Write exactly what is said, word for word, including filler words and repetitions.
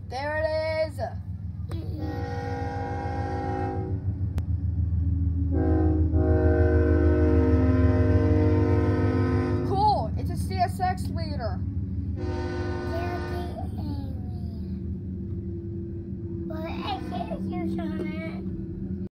There it is. Cool. It's a C S X leader.